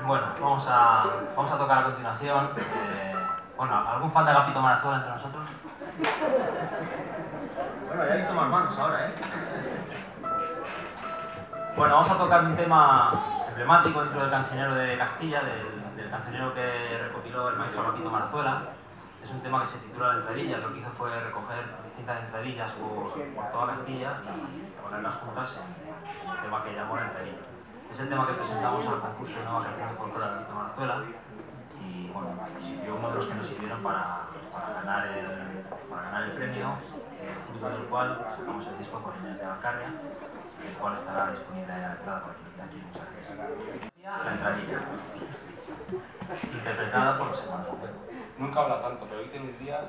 Bueno, vamos a tocar a continuación. Bueno, ¿algún fan de Agapito Marazuela entre nosotros? Bueno, ya he visto más manos ahora, ¿eh? Bueno, vamos a tocar un tema emblemático dentro del cancionero de Castilla, del cancionero que recopiló el maestro Agapito Marazuela. Es un tema que se titula La Entradilla. Lo que hizo fue recoger distintas entradillas por toda Castilla y ponerlas juntas en un tema que llamó La Entradilla. Es el tema que presentamos al concurso de Nueva Creación de Folclore de Agapito Marazuela y bueno, sirvió uno de los que nos sirvieron para ganar el premio, fruto del cual sacamos el disco Corines de Alcarria, el cual estará disponible a la entrada por aquí. Muchas gracias. La Entradilla, interpretada por los hermanos Juego. Nunca habla tanto, pero hoy tiene un día...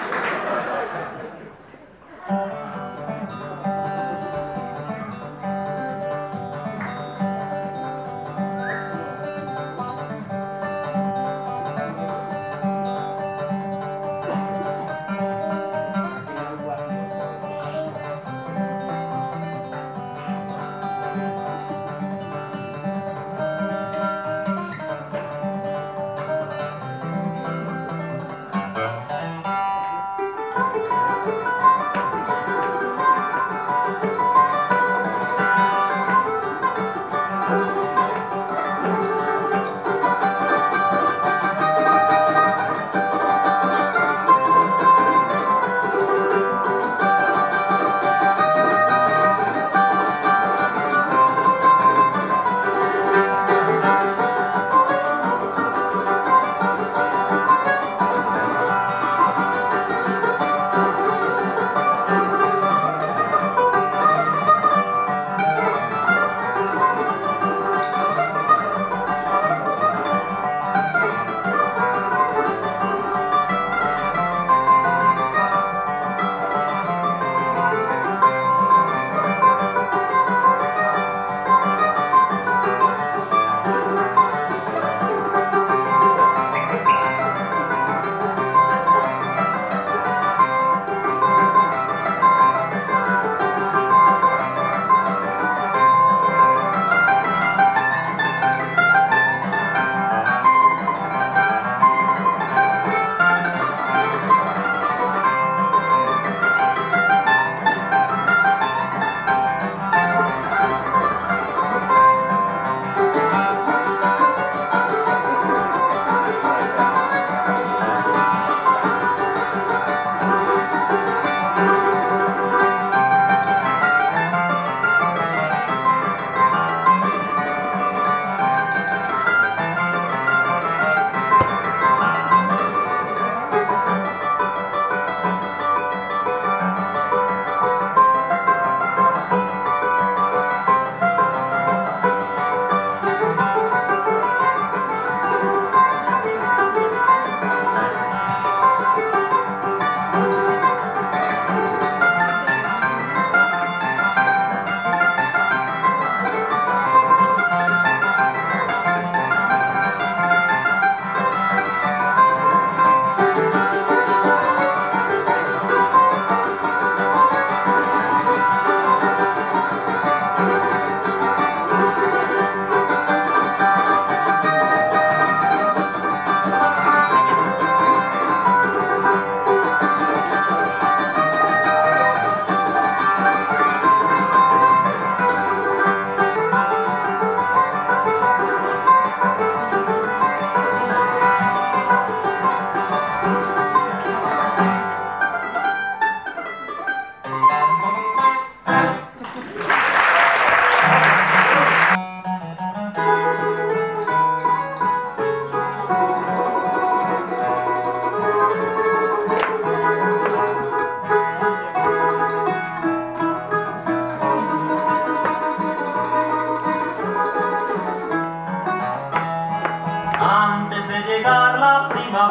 Antes de llegar la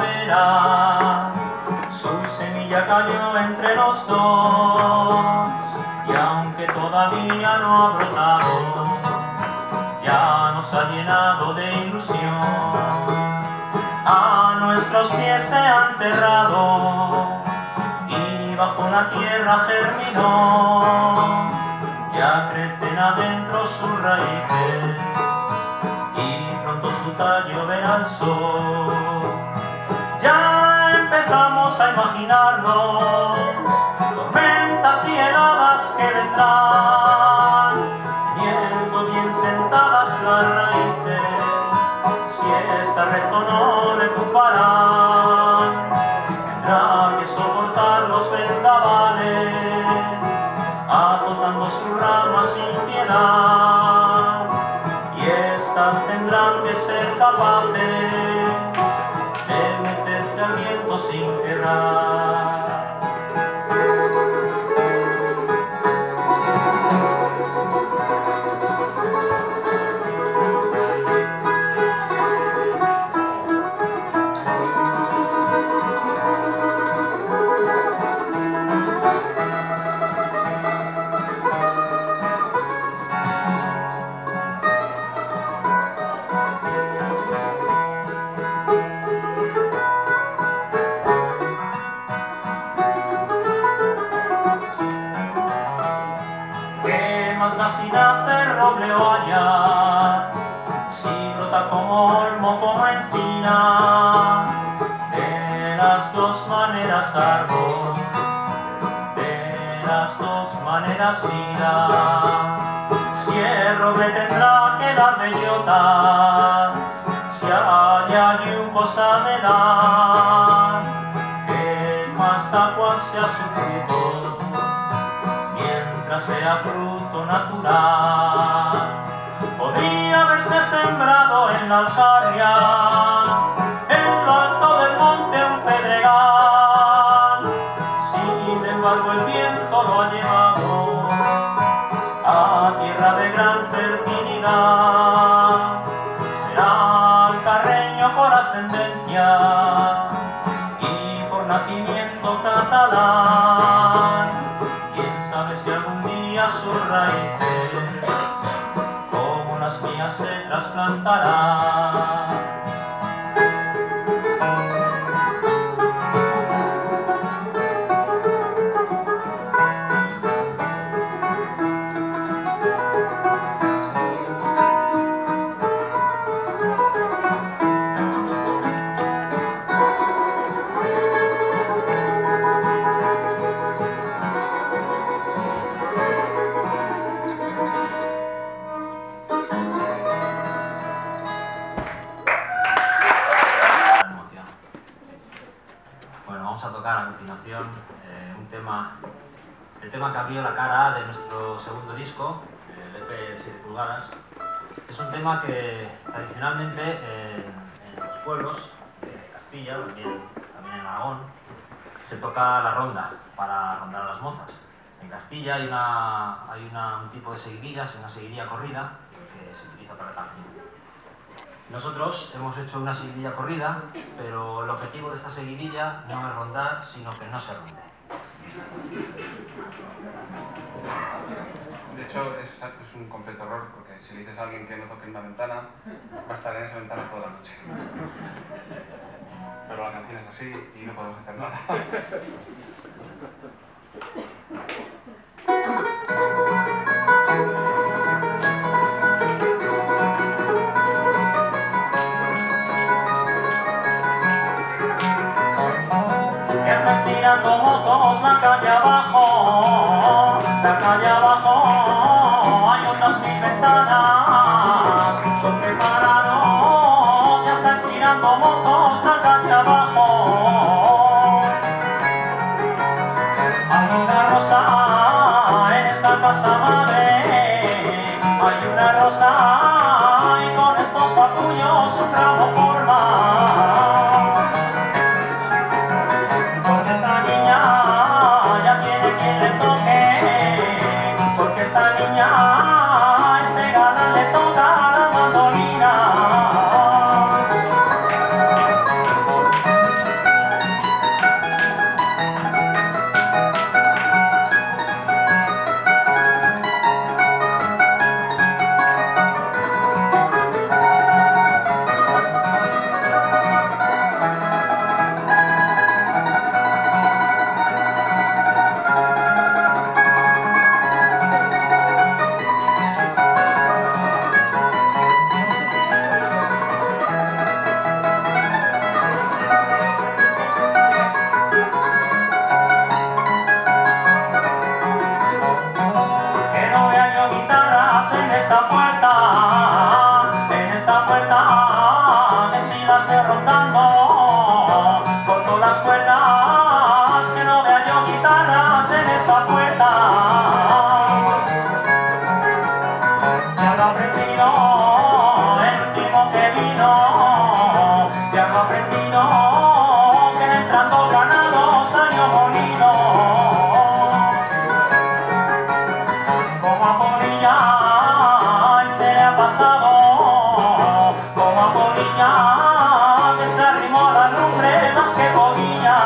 primavera, su semilla cayó entre los dos, y aunque todavía no ha brotado, ya nos ha llenado de ilusión. A nuestros pies se ha enterrado y bajo la tierra germinó. Ya crecen adentro sus raíces y pronto su tallo verá el sol. Ya empezamos a imaginarnos tormentas y heladas que vendrán, viendo bien sentadas las raíces, si esta recto no le tumbarán. Tendrá que soportar los vendavales, azotando sus ramas sin piedad, y estas tendrán que ser capaces de meterse al viento sin quebrar. Si nace roble o haya, si brota como olmo, como encina, de las dos maneras árbol, de las dos maneras vida. Si el roble tendrá que dar bellotas, si haya yugo sabe dar, que más da cual sea su fruto, mientras sea fruto natural. Podría haberse sembrado en la Alcarria, en lo alto del monte un pedregal, sin embargo el viento lo ha llevado a tierra de gran fertilidad. Será alcarreño por ascendencia y por nacimiento catalán. Quién sabe si algún día sus raíces, como las mías, se trasplantarán. Vamos a tocar a continuación el tema que abrió la cara A de nuestro segundo disco, el EP 7 pulgadas. Es un tema que tradicionalmente en los pueblos de Castilla, también en Aragón, se toca la ronda para rondar a las mozas. En Castilla hay un tipo de seguidillas, una seguidilla corrida, que se utiliza para el canción. Nosotros hemos hecho una seguidilla corrida, pero el objetivo de esta seguidilla no es rondar, sino que no se ronde. De hecho, es un completo error, porque si le dices a alguien que no toque en una ventana, va a estar en esa ventana toda la noche. Pero la canción es así y no podemos hacer nada. Que está estirando motos la calle abajo, hay otras 1000 ventanas, son preparados, ya está estirando motos la calle abajo. Hay una rosa en esta casa madre, hay una rosa y con estos capullos un ramo forma. Porque esta niña, este galán rondando por todas las cuerdas, que no vea yo guitarras en esta puerta. Ya lo he aprendido el último que vino, ya lo he aprendido que entrando granados salió molido. Como a Polilla este le ha pasado, como a Polilla que se arrimó a la lumbre más que podía.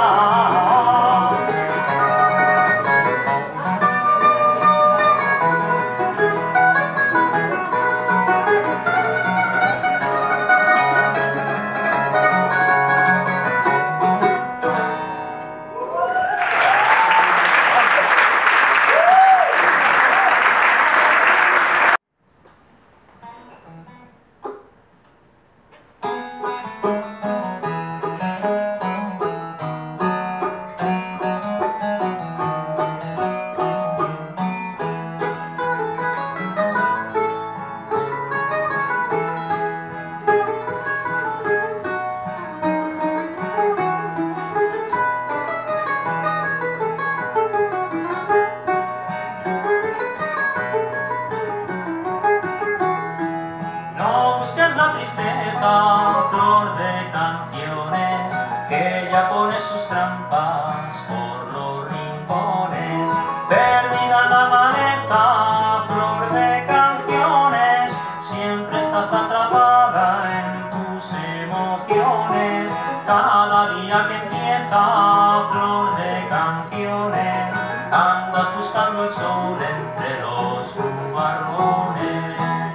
No busques la tristeza, flor de canciones, que ella pone sus trampas por los rincones. Perdida en la maleza, flor de canciones, siempre estás atrapada en tus emociones. Cada día que empieza, flor de canciones, andas buscando el sol entre los nubarrones.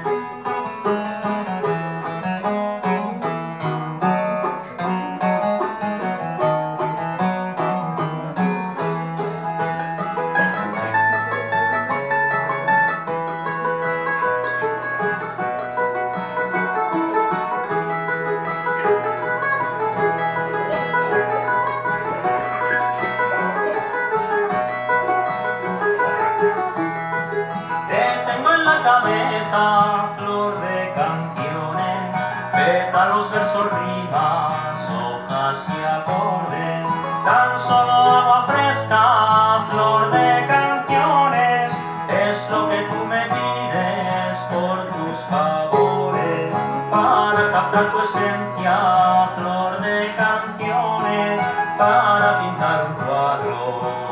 Cabeza, flor de canciones, pétalos, versos, rimas, hojas y acordes, tan solo agua fresca, flor de canciones, es lo que tú me pides por tus favores, para captar tu esencia, flor de canciones, para pintar un cuadro.